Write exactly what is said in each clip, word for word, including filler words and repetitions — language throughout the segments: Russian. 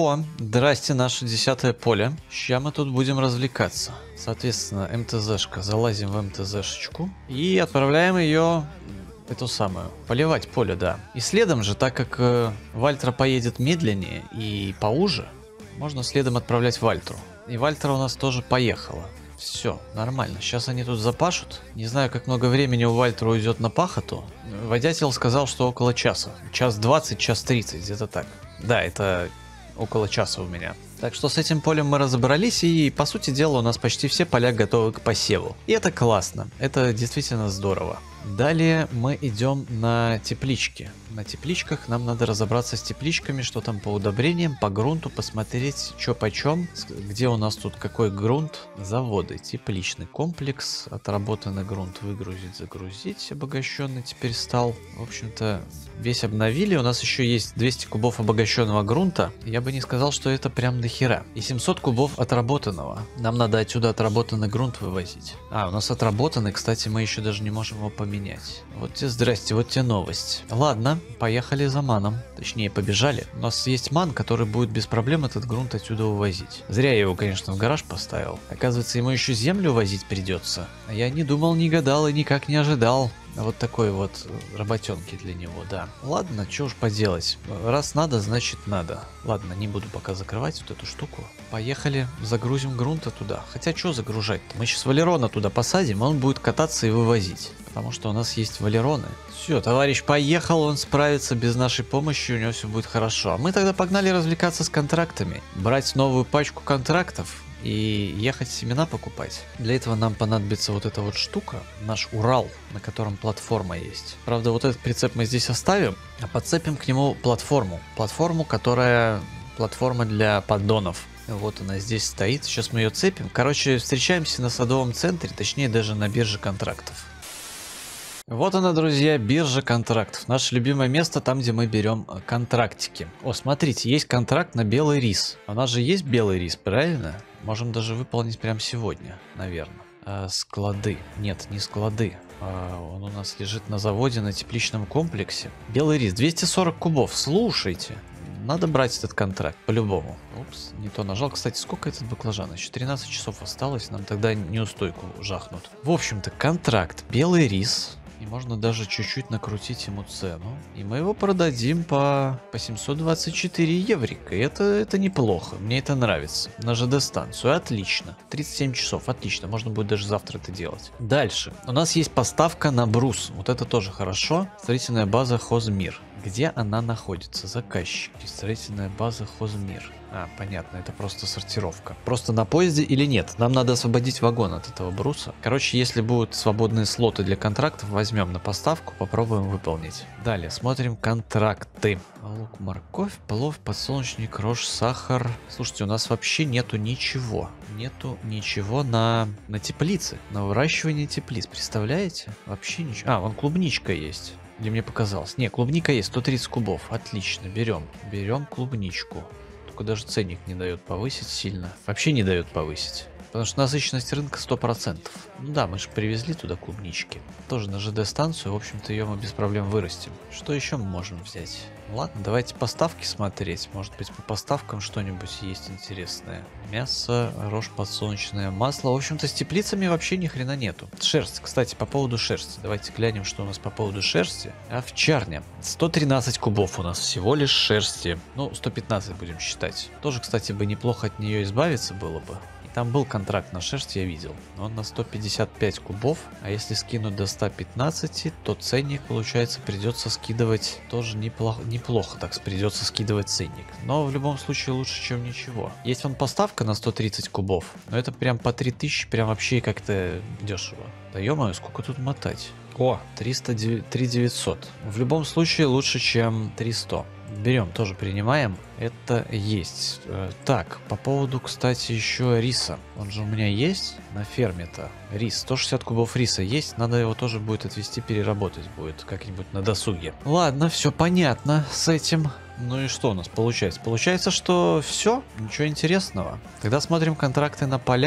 Во, здрасте, наше десятое поле. Сейчас мы тут будем развлекаться. Соответственно, МТЗшка. Залазим в МТЗшечку и отправляем ее, эту самую, поливать поле, да. И следом же, так как э, Вальтра поедет медленнее и поуже, можно следом отправлять Вальтру. И Вальтра у нас тоже поехала. Все, нормально. Сейчас они тут запашут. Не знаю, как много времени у Вальтера уйдет на пахоту. Водятел сказал, что около часа. Час двадцать, час тридцать, где-то так. Да, это около часа у меня. Так что с этим полем мы разобрались, и по сути дела у нас почти все поля готовы к посеву. И это классно, это действительно здорово. Далее мы идем на теплички. На тепличках нам надо разобраться с тепличками, что там по удобрениям, по грунту, посмотреть, что почем, где у нас тут какой грунт. Заводы, тепличный комплекс, отработанный грунт выгрузить, загрузить, обогащенный теперь стал. В общем-то, весь обновили. У нас еще есть двести кубов обогащенного грунта. Я бы не сказал, что это прям до хера. И семьсот кубов отработанного. Нам надо отсюда отработанный грунт вывозить. А, у нас отработанный, кстати, мы еще даже не можем его поменять. Менять. Вот тебе здрасте, вот тебе новость. Ладно, поехали за маном. Точнее, побежали. У нас есть ман, который будет без проблем этот грунт отсюда увозить. Зря я его, конечно, в гараж поставил. Оказывается, ему еще землю возить придется. А я не думал, не гадал и никак не ожидал. Вот такой вот работенки для него, да. Ладно, что уж поделать. Раз надо, значит надо. Ладно, не буду пока закрывать вот эту штуку. Поехали, загрузим грунта туда. Хотя что загружать-то? Мы сейчас Валерона туда посадим, он будет кататься и вывозить. Потому что у нас есть Валероны. Все, товарищ поехал, он справится без нашей помощи, у него все будет хорошо. А мы тогда погнали развлекаться с контрактами. Брать новую пачку контрактов и ехать семена покупать. Для этого нам понадобится вот эта вот штука, наш Урал, на котором платформа есть. Правда, вот этот прицеп мы здесь оставим, а подцепим к нему платформу. Платформу, которая платформа для поддонов. Вот она здесь стоит, сейчас мы ее цепим. Короче, встречаемся на садовом центре, точнее даже на бирже контрактов. Вот она, друзья, биржа контрактов. Наше любимое место, там, где мы берем контрактики. О, смотрите, есть контракт на белый рис. У нас же есть белый рис, правильно? Можем даже выполнить прямо сегодня, наверное. А, склады. Нет, не склады. А, он у нас лежит на заводе, на тепличном комплексе. Белый рис, двести сорок кубов. Слушайте. Надо брать этот контракт, по-любому. Упс, не то нажал. Кстати, сколько этот баклажан? Еще тринадцать часов осталось, нам тогда неустойку жахнут. В общем-то, контракт. Белый рис. И можно даже чуть-чуть накрутить ему цену. И мы его продадим по, по семьсот двадцать четыре еврика. И это, это неплохо. Мне это нравится. На ЖД-станцию. Отлично. тридцать семь часов. Отлично. Можно будет даже завтра это делать. Дальше. У нас есть поставка на брус. Вот это тоже хорошо. Строительная база Хозмир. Где она находится? Заказчик. Строительная база Хозмир. А, понятно, это просто сортировка. Просто на поезде или нет? Нам надо освободить вагон от этого бруса. Короче, если будут свободные слоты для контрактов, возьмем на поставку, попробуем выполнить. Далее, смотрим контракты. Лук, морковь, плов, подсолнечник, рожь, сахар. Слушайте, у нас вообще нету ничего. Нету ничего на, на теплице. На выращивание теплиц. Представляете? Вообще ничего. А, вон клубничка есть. Или мне показалось? Не, клубника есть, сто тридцать кубов. Отлично, берем. Берем клубничку. Только даже ценник не дает повысить сильно. Вообще не дает повысить. Потому что насыщенность рынка сто процентов. Ну да, мы же привезли туда клубнички. Тоже на ЖД-станцию, в общем-то, ее мы без проблем вырастим. Что еще мы можем взять? Ладно, давайте поставки смотреть. Может быть, по поставкам что-нибудь есть интересное. Мясо, рожь, подсолнечное масло. В общем-то, с теплицами вообще ни хрена нету. Шерсть, кстати, по поводу шерсти. Давайте глянем, что у нас по поводу шерсти. Овчарня. сто тринадцать кубов у нас всего лишь шерсти. Ну, сто пятнадцать будем считать. Тоже, кстати, бы неплохо от нее избавиться было бы. Там был контракт на шерсть, я видел. Он на сто пятьдесят пять кубов. А если скинуть до ста пятнадцати, то ценник, получается, придется скидывать тоже неплохо. Неплохо так придется скидывать ценник. Но в любом случае лучше, чем ничего. Есть вон поставка на сто тридцать кубов. Но это прям по три тысячи, прям вообще как-то дешево. Да ё-моё, сколько тут мотать? О, триста, три тысячи девятьсот. В любом случае лучше, чем триста. Берем, тоже принимаем. Это есть. Так, по поводу, кстати, еще риса. Он же у меня есть на ферме-то. Рис. сто шестьдесят кубов риса есть. Надо его тоже будет отвезти, переработать будет как-нибудь на досуге. Ладно, все понятно с этим. Ну и что у нас получается? Получается, что все, ничего интересного. Тогда смотрим контракты на поля.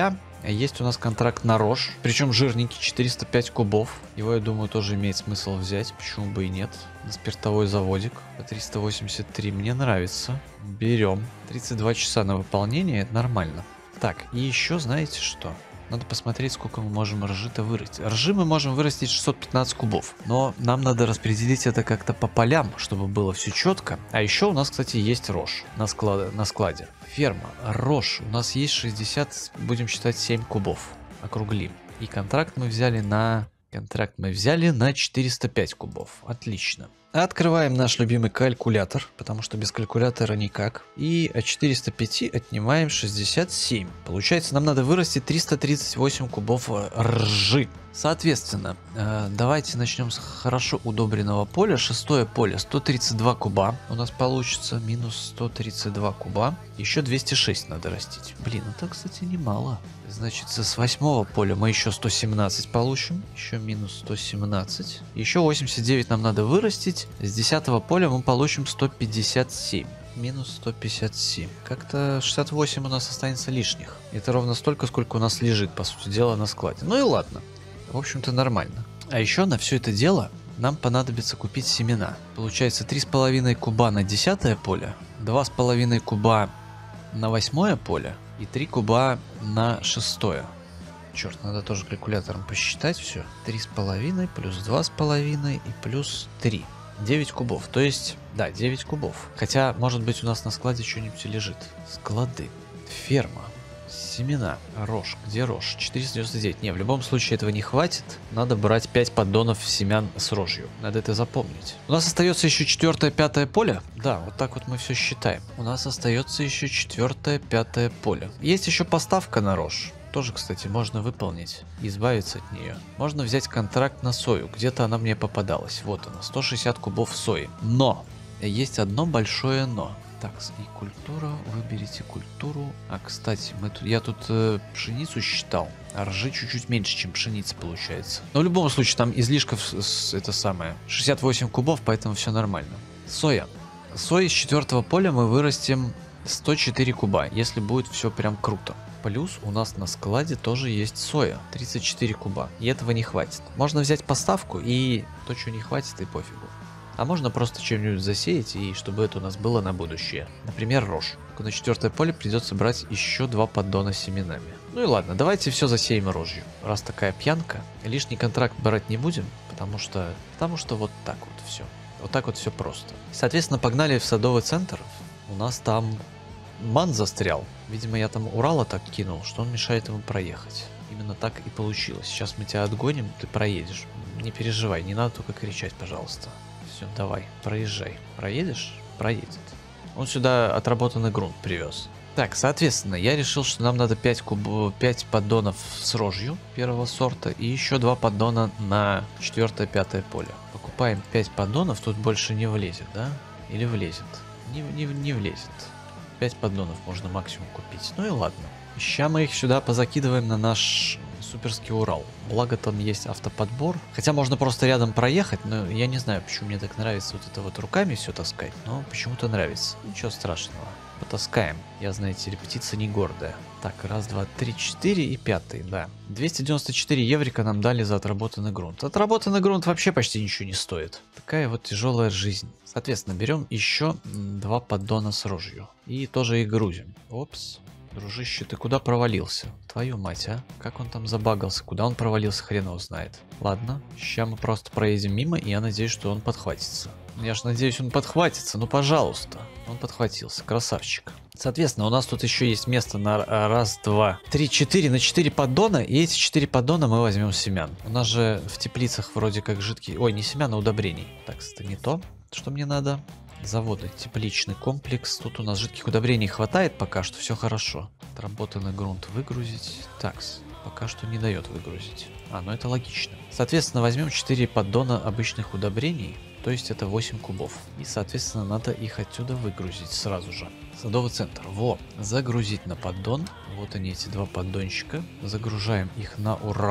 Есть у нас контракт на рожь, причем жирненький, четыреста пять кубов. Его, я думаю, тоже имеет смысл взять, почему бы и нет. На спиртовой заводик по триста восемьдесят три, мне нравится. Берем. тридцать два часа на выполнение, это нормально. Так, и еще знаете что? Надо посмотреть, сколько мы можем ржи-то вырастить. Ржи мы можем вырастить шестьсот пятнадцать кубов. Но нам надо распределить это как-то по полям, чтобы было все четко. А еще у нас, кстати, есть рожь на, склад... на складе. Ферма, рожь. У нас есть шестьдесят, будем считать, семь кубов. Округлим. И контракт мы взяли на... Контракт мы взяли на четыреста пять кубов. Отлично. Открываем наш любимый калькулятор, потому что без калькулятора никак. И от четырёхсот пяти отнимаем шестьдесят семь. Получается, нам надо вырастить триста тридцать восемь кубов ржи. Соответственно, давайте начнем с хорошо удобренного поля. Шестое поле, сто тридцать два куба у нас получится. Минус сто тридцать два куба. Еще двести шесть надо растить. Блин, это, кстати, немало. Значит, с восьмого поля мы еще сто семнадцать получим. Еще минус сто семнадцать. Еще восемьдесят девять нам надо вырастить. С десятого поля мы получим сто пятьдесят семь. Минус сто пятьдесят семь. Как-то шестьдесят восемь у нас останется лишних. Это ровно столько, сколько у нас лежит, по сути дела, на складе. Ну и ладно. В общем-то, нормально. А еще на все это дело нам понадобится купить семена. Получается три с половиной куба на десятое поле, два с половиной куба на восьмое поле и три куба на шестое. Черт, надо тоже калькулятором посчитать все. три с половиной плюс два с половиной и плюс три. девять кубов. То есть, да, девять кубов. Хотя, может быть, у нас на складе что-нибудь лежит. Склады. Ферма. Семена. Рожь. Где рожь? четыреста девяносто девять. Не, в любом случае этого не хватит. Надо брать пять поддонов семян с рожью. Надо это запомнить. У нас остается еще четвертое, пятое поле. Да, вот так вот мы все считаем. У нас остается еще четвертое, пятое поле. Есть еще поставка на рожь. Тоже, кстати, можно выполнить. Избавиться от нее. Можно взять контракт на сою. Где-то она мне попадалась. Вот она. сто шестьдесят кубов сои. Но. Есть одно большое но. Так, и культура, выберите культуру. А, кстати, мы тут, я тут э, пшеницу считал. А ржи чуть-чуть меньше, чем пшеница получается. Но в любом случае, там излишков с, с, это самое. шестьдесят восемь кубов, поэтому все нормально. Соя. Сои с четвертого поля мы вырастим сто четыре куба, если будет все прям круто. Плюс у нас на складе тоже есть соя. тридцать четыре куба. И этого не хватит. Можно взять поставку, и то, что не хватит, и пофигу. А можно просто чем-нибудь засеять, и чтобы это у нас было на будущее. Например, рожь. На четвертое поле придется брать еще два поддона с семенами. Ну и ладно, давайте все засеем рожью. Раз такая пьянка, лишний контракт брать не будем, потому что, потому что вот так вот все. Вот так вот все просто. Соответственно, погнали в садовый центр. У нас там ман застрял. Видимо, я там Урала так кинул, что он мешает ему проехать. Именно так и получилось. Сейчас мы тебя отгоним, ты проедешь. Не переживай, не надо только кричать, пожалуйста. Все, давай, проезжай. Проедешь? Проедет. Он сюда отработанный грунт привез. Так, соответственно, я решил, что нам надо пять, куб... пять поддонов с рожью первого сорта и еще два поддона на четвертое-пятое поле. Покупаем пять поддонов, тут больше не влезет, да? Или влезет? Не, не, не влезет. пять поддонов можно максимум купить. Ну и ладно. Сейчас мы их сюда позакидываем на наш суперский Урал. Благо там есть автоподбор. Хотя можно просто рядом проехать, но я не знаю, почему мне так нравится вот это вот руками все таскать. Но почему-то нравится. Ничего страшного. Потаскаем. Я, знаете, репетиция не гордая. Так, раз, два, три, четыре и пятый, да. двести девяносто четыре еврика нам дали за отработанный грунт. Отработанный грунт вообще почти ничего не стоит. Такая вот тяжелая жизнь. Соответственно, берем еще два поддона с рожью. И тоже их грузим. Опс. Дружище, ты куда провалился? Твою мать, а? Как он там забагался? Куда он провалился, хрен его знает. Ладно, сейчас мы просто проедем мимо, и я надеюсь, что он подхватится. Я ж надеюсь, он подхватится, ну пожалуйста. Он подхватился, красавчик. Соответственно, у нас тут еще есть место на раз, два, три, четыре, на четыре поддона, и эти четыре поддона мы возьмем семян. У нас же в теплицах вроде как жидкие... Ой, не семян, а удобрений. Так, это не то, что мне надо. Заводы, тепличный комплекс. Тут у нас жидких удобрений хватает пока что, все хорошо. Отработанный грунт выгрузить. Такс, пока что не дает выгрузить. А, ну это логично. Соответственно, возьмем четыре поддона обычных удобрений, то есть это восемь кубов. И, соответственно, надо их отсюда выгрузить сразу же. Садовый центр. Во, загрузить на поддон. Вот они, эти два поддончика. Загружаем их на Урал.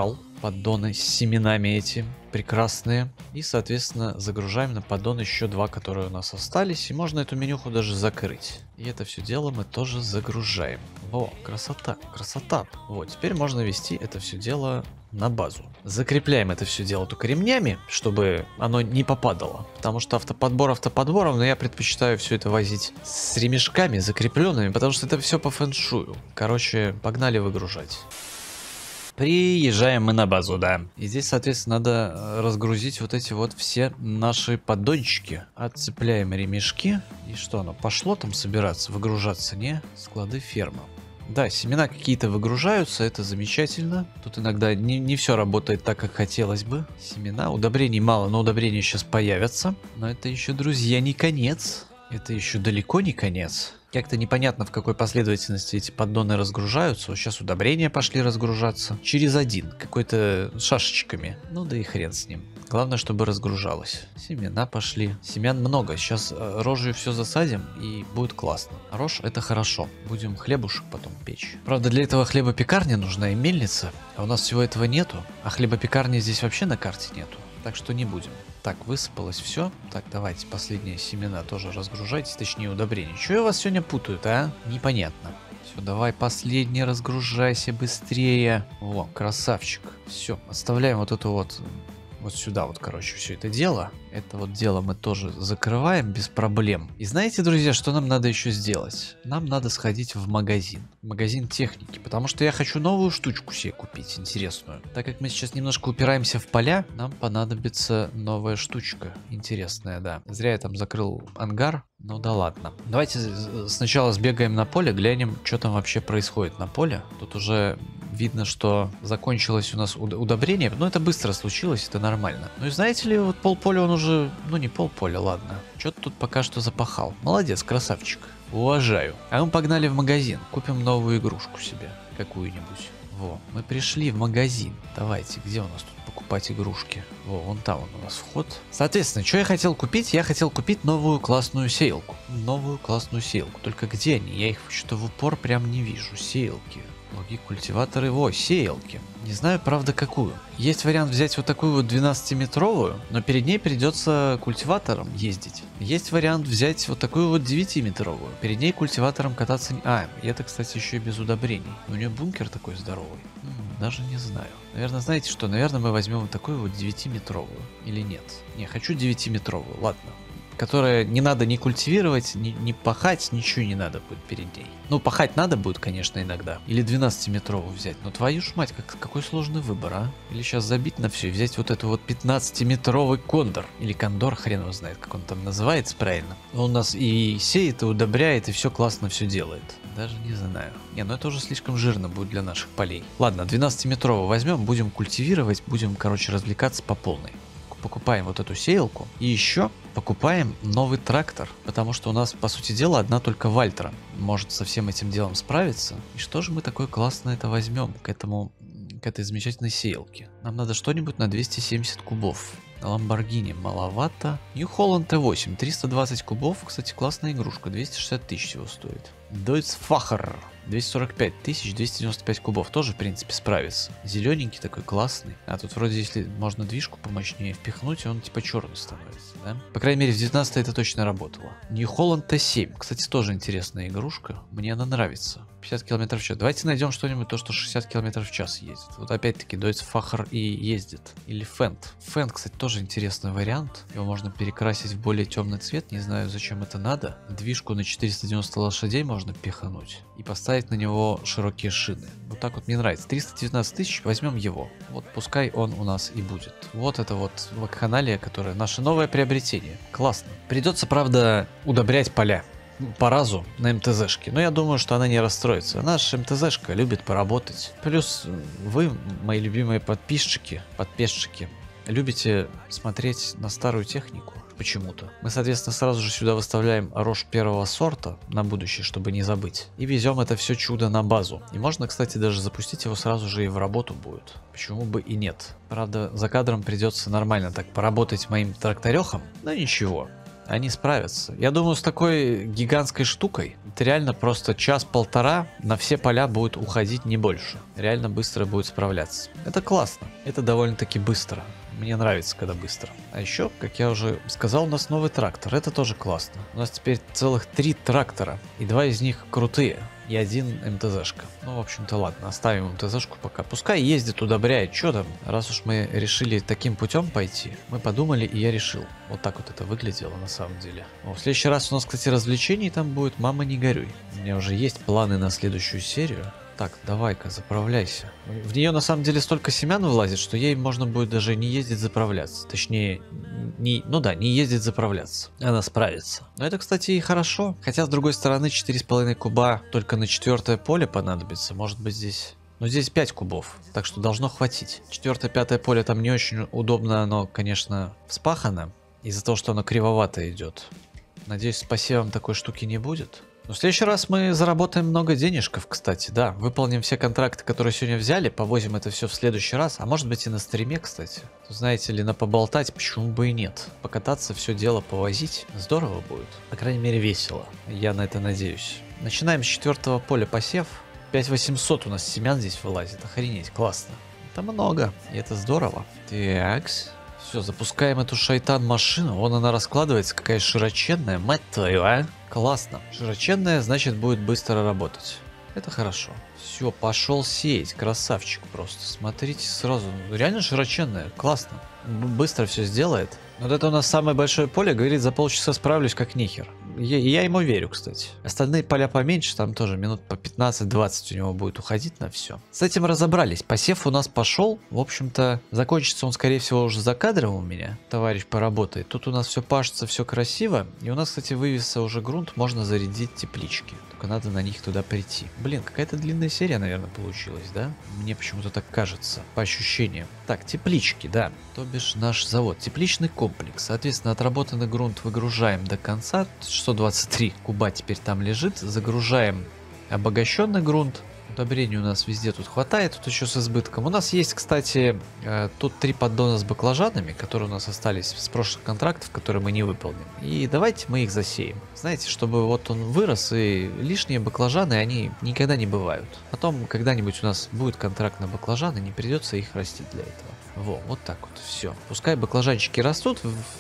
поддоны с семенами эти прекрасные. И, соответственно, загружаем на поддон еще два, которые у нас остались. И можно эту менюху даже закрыть. И это все дело мы тоже загружаем. Во, красота, красота. Вот, теперь можно вести это все дело на базу. Закрепляем это все дело только ремнями, чтобы оно не попадало. Потому что автоподбор автоподбором, но я предпочитаю все это возить с ремешками закрепленными, потому что это все по фэншую. Короче, погнали выгружать. Приезжаем мы на базу, да. И здесь, соответственно, надо разгрузить вот эти вот все наши поддончики. Отцепляем ремешки. И что оно, пошло там собираться, выгружаться? Не, склады фермы. Да, семена какие-то выгружаются, это замечательно. Тут иногда не, не все работает так, как хотелось бы. Семена, удобрений мало, но удобрения сейчас появятся. Но это еще, друзья, не конец. Это еще далеко не конец. Как-то непонятно, в какой последовательности эти поддоны разгружаются. Вот сейчас удобрения пошли разгружаться. Через один, какой-то шашечками. Ну да и хрен с ним. Главное, чтобы разгружалось. Семена пошли. Семян много. Сейчас рожью все засадим и будет классно. Рожь это хорошо. Будем хлебушек потом печь. Правда, для этого хлебопекарня нужна и мельница. А у нас всего этого нету. А хлебопекарни здесь вообще на карте нету. Так что не будем. Так, высыпалось все. Так, давайте последние семена тоже разгружайте, точнее удобрения. Чего я вас сегодня путаю-то, а? Непонятно. Все, давай последний разгружайся быстрее. О, красавчик. Все, оставляем вот эту вот... Вот сюда вот, короче, все это дело. Это вот дело мы тоже закрываем без проблем. И знаете, друзья, что нам надо еще сделать? Нам надо сходить в магазин. Магазин техники. Потому что я хочу новую штучку себе купить, интересную. Так как мы сейчас немножко упираемся в поля, нам понадобится новая штучка. Интересная, да. Зря я там закрыл ангар. Ну да ладно. Давайте сначала сбегаем на поле, глянем, что там вообще происходит на поле. Тут уже видно, что закончилось у нас удобрение. Но это быстро случилось, это нормально. Ну и знаете ли, вот полполя он уже... Ну не полполя, ладно. Что-то тут пока что запахал. Молодец, красавчик. Уважаю. А мы погнали в магазин. Купим новую игрушку себе. Какую-нибудь. Во, мы пришли в магазин. Давайте, где у нас тут покупать игрушки? Во, вон там вон у нас вход. Соответственно, что я хотел купить? Я хотел купить новую классную сеялку. Новую классную сеялку. Только где они? Я их что-то в упор прям не вижу. Сеялки. Логи, культиваторы. Во, сеялки. Не знаю, правда, какую. Есть вариант взять вот такую вот двенадцатиметровую, но перед ней придется культиватором ездить. Есть вариант взять вот такую вот девятиметровую. Перед ней культиватором кататься не... А, и это, кстати, еще и без удобрений. У нее бункер такой здоровый. М-м, даже не знаю. Наверное, знаете что? Наверное, мы возьмем вот такую вот девятиметровую. Или нет? Не, хочу девятиметровую. Ладно. Которая не надо ни культивировать, ни, ни пахать, ничего не надо будет перед ней. Ну, пахать надо будет, конечно, иногда. Или двенадцатиметровую взять. Но твою ж мать, как, какой сложный выбор, а? Или сейчас забить на все и взять вот эту вот пятнадцатиметровый кондор. Или кондор, хрен его знает, как он там называется правильно. Он у нас и сеет, и удобряет, и все классно все делает. Даже не знаю. Не, ну это уже слишком жирно будет для наших полей. Ладно, двенадцатиметровую возьмем, будем культивировать, будем, короче, развлекаться по полной. Покупаем вот эту сеялку и еще покупаем новый трактор, потому что у нас, по сути дела, одна только Вальтра может со всем этим делом справиться. И что же мы такое классное это возьмем к этому, к этой замечательной сеялке? Нам надо что-нибудь на двести семьдесят кубов. Ламборгини маловато. Нью Холланд Т восемь, триста двадцать кубов. Кстати, классная игрушка, двести шестьдесят тысяч всего стоит. Дойцфахер, двести сорок пять тысяч, двести девяносто пять кубов. Тоже, в принципе, справится. Зелененький такой, классный. А тут вроде, если можно движку помощнее впихнуть, он типа черный становится, да? По крайней мере, в девятнадцатой это точно работало. Нью Холланд Т семь. Кстати, тоже интересная игрушка. Мне она нравится. пятьдесят километров в час. Давайте найдем что-нибудь, то, что шестьдесят километров в час ездит. Вот опять-таки, Дойцфахер и ездит. Или Фент. Фент, кстати, тоже интересный вариант. Его можно перекрасить в более темный цвет. Не знаю, зачем это надо. Движку на четыреста девяносто лошадей можно пихануть. И поставить на него широкие шины. Вот так вот мне нравится. триста девятнадцать тысяч, возьмем его. Вот пускай он у нас и будет. Вот это вот вакханалия, которая наше новое приобретение. Классно. Придется, правда, удобрять поля. По разу на МТЗшке. Но я думаю, что она не расстроится. Наша МТЗшка любит поработать. Плюс вы, мои любимые подписчики, подписчики, любите смотреть на старую технику почему-то. Мы, соответственно, сразу же сюда выставляем рожь первого сорта на будущее, чтобы не забыть. И везем это все чудо на базу. И можно, кстати, даже запустить его сразу же и в работу будет. Почему бы и нет. Правда, за кадром придется нормально так поработать моим тракторехом. Но ничего. Они справятся. Я думаю, с такой гигантской штукой это реально просто час-полтора на все поля будет уходить, не больше. Реально быстро будет справляться. Это классно. Это довольно-таки быстро. Мне нравится, когда быстро. А еще, как я уже сказал, у нас новый трактор. Это тоже классно. У нас теперь целых три трактора. И два из них крутые. И один МТЗшка. Ну, в общем-то, ладно, оставим МТЗшку пока. Пускай ездит, удобряет. Что там? Раз уж мы решили таким путем пойти, мы подумали, и я решил. Вот так вот это выглядело на самом деле. О, в следующий раз у нас, кстати, развлечений там будет. Мама, не горюй. У меня уже есть планы на следующую серию. Так, давай-ка, заправляйся. В нее на самом деле столько семян вылазит, что ей можно будет даже не ездить заправляться. Точнее, не, ну да, не ездить заправляться. Она справится. Но это, кстати, и хорошо. Хотя, с другой стороны, четыре с половиной куба только на четвертое поле понадобится. Может быть, здесь... Ну, здесь пять кубов, так что должно хватить. Четвертое, пятое поле там не очень удобно, оно, конечно, вспахано. Из-за того, что оно кривовато идет. Надеюсь, с посевом такой штуки не будет. Но в следующий раз мы заработаем много денежков, кстати, да. Выполним все контракты, которые сегодня взяли, повозим это все в следующий раз. А может быть и на стриме, кстати. Знаете ли, на поболтать, почему бы и нет. Покататься, все дело повозить. Здорово будет. По крайней мере, весело. Я на это надеюсь. Начинаем с четвертого поля посев. пять восемьсот у нас семян здесь вылазит. Охренеть, классно. Это много, и это здорово. Такс. Все, запускаем эту шайтан-машину. Вон она раскладывается, какая широченная. Мать твою, а? Классно. Широченная, значит, будет быстро работать. Это хорошо. Все, пошел сеять. Красавчик просто. Смотрите сразу. Реально широченная. Классно. Б- быстро все сделает. Вот это у нас самое большое поле. Говорит, за полчаса справлюсь как нихер. Я, я ему верю, кстати. Остальные поля поменьше, там тоже минут по пятнадцать-двадцать у него будет уходить на все. С этим разобрались. Посев у нас пошел. В общем-то, закончится он, скорее всего, уже за кадром у меня. Товарищ поработает. Тут у нас все пашется, все красиво. И у нас, кстати, вывесся уже грунт. Можно зарядить теплички. Только надо на них туда прийти. Блин, какая-то длинная серия, наверное, получилась, да? Мне почему-то так кажется. По ощущениям. Так, теплички, да. То бишь наш завод. Тепличный комплекс. Соответственно, отработанный грунт выгружаем до конца. шестьсот двадцать три куба теперь там лежит. Загружаем обогащенный грунт. Удобрений у нас везде тут хватает, тут еще с избытком. У нас есть, кстати, э, тут три поддона с баклажанами, которые у нас остались с прошлых контрактов, которые мы не выполним. И давайте мы их засеем. Знаете, чтобы вот он вырос, и лишние баклажаны, они никогда не бывают. Потом когда-нибудь у нас будет контракт на баклажаны, не придется их растить для этого. Во, вот так вот, все. Пускай баклажанчики растут,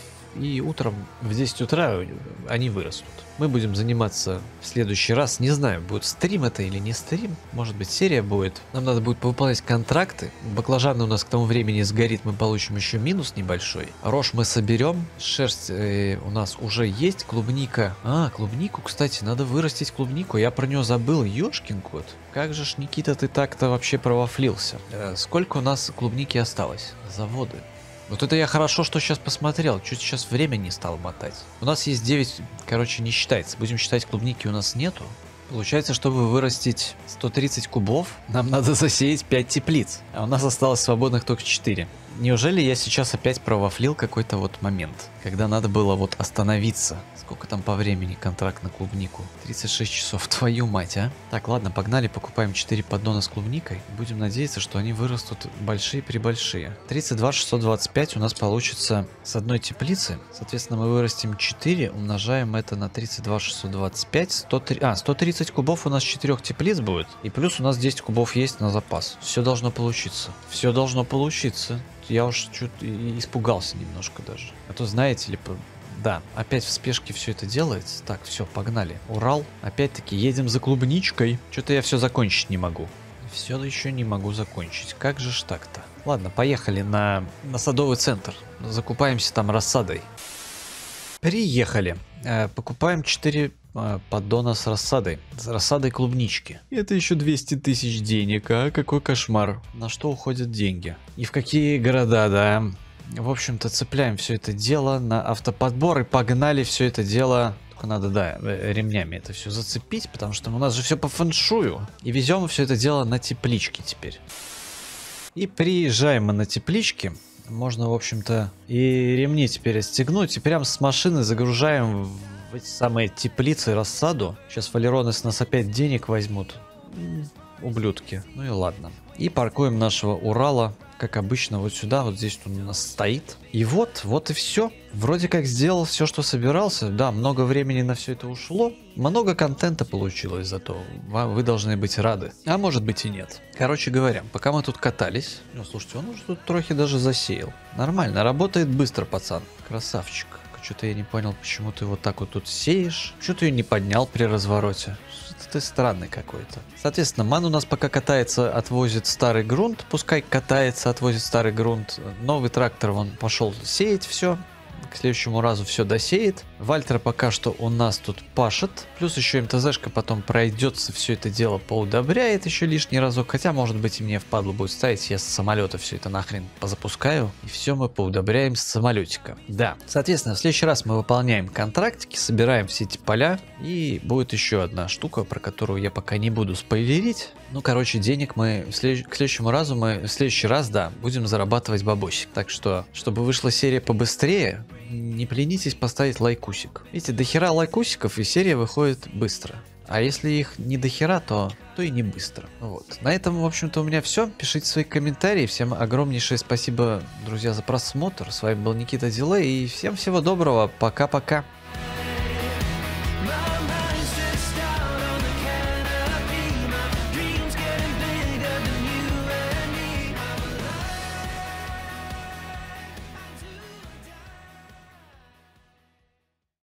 и утром в десять утра они вырастут. Мы будем заниматься в следующий раз. Не знаю, будет стрим это или не стрим. Может быть, серия будет. Нам надо будет выполнять контракты. Баклажаны у нас к тому времени сгорит, мы получим еще минус небольшой. Рожь мы соберем. Шерсть э, у нас уже есть. Клубника. А, клубнику, кстати, надо вырастить клубнику. Я про нее забыл. Ёшкин кот. Как же ж, Никита, ты так-то вообще провафлился? Э, сколько у нас клубники осталось? Заводы. Вот это я хорошо, что сейчас посмотрел. Чуть сейчас время не стал мотать. У нас есть девять, короче, не считается. Будем считать, клубники у нас нету. Получается, чтобы вырастить сто тридцать кубов, нам надо засеять пять теплиц. А у нас осталось свободных только четыре. Неужели я сейчас опять провафлил какой-то вот момент, когда надо было вот остановиться? Сколько там по времени контракт на клубнику? тридцать шесть часов, твою мать, а? Так, ладно, погнали, покупаем четыре поддона с клубникой. Будем надеяться, что они вырастут большие-пребольшие. тридцать два шестьсот двадцать пять у нас получится с одной теплицы. Соответственно, мы вырастим четыре, умножаем это на тридцать два шестьсот двадцать пять. сто три... А, сто тридцать кубов у нас с четырех теплиц будет. И плюс у нас десять кубов есть на запас. Все должно получиться. Все должно получиться. Я уж чуть испугался немножко даже. А то, знаете ли, да, опять в спешке все это делается. Так, все, погнали. Урал. Опять-таки едем за клубничкой. Что-то я все закончить не могу. Все еще не могу закончить. Как же ж так-то? Ладно, поехали на, на садовый центр. Закупаемся там рассадой. Приехали. Э, покупаем четыре э, поддона с рассадой. С рассадой клубнички. Это еще двести тысяч денег, а? Какой кошмар. На что уходят деньги? И в какие города, да? В общем-то, цепляем все это дело на автоподбор и погнали все это дело. Только надо, да, ремнями это все зацепить, потому что у нас же все по фэншую. И везем все это дело на теплички теперь. И приезжаем мы на теплички. Можно, в общем-то, и ремни теперь отстегнуть. И прям с машины загружаем в эти самые теплицы рассаду. Сейчас фалероны с нас опять денег возьмут. Ублюдки. Ну и ладно. И паркуем нашего Урала. как обычно, вот сюда, вот здесь он у нас стоит. И вот, вот и все. Вроде как сделал все, что собирался. Да, много времени на все это ушло. Много контента получилось зато. Вы должны быть рады. А может быть и нет. Короче говоря, пока мы тут катались... Ну, слушайте, он уже тут трохи даже засеял. Нормально, работает быстро, пацан. Красавчик. Что-то я не понял, почему ты вот так вот тут сеешь. Что ты ее не поднял при развороте? Что-то ты странный какой-то. Соответственно, Ман у нас пока катается, отвозит старый грунт. Пускай катается, отвозит старый грунт. Новый трактор, он пошел сеять все. К следующему разу все досеет. Вальтер пока что у нас тут пашет. Плюс еще МТЗшка потом пройдется, все это дело поудобряет еще лишний разок. Хотя, может быть, и мне впадлу будет ставить. Я с самолета все это нахрен позапускаю. И все мы поудобряем с самолетика. Да. Соответственно, в следующий раз мы выполняем контрактики, собираем все эти поля. И будет еще одна штука, про которую я пока не буду спойлерить. Ну, короче, денег мы в след... к следующему разу мы в следующий раз, да, будем зарабатывать бабосик. Так что, чтобы вышла серия побыстрее, не поленитесь поставить лайкусик. Видите, дохера лайкусиков, и серия выходит быстро. А если их не дохера, то, то и не быстро. Вот. На этом, в общем-то, у меня все. Пишите свои комментарии. Всем огромнейшее спасибо, друзья, за просмотр. С вами был Никита Дилей, и всем всего доброго. Пока-пока.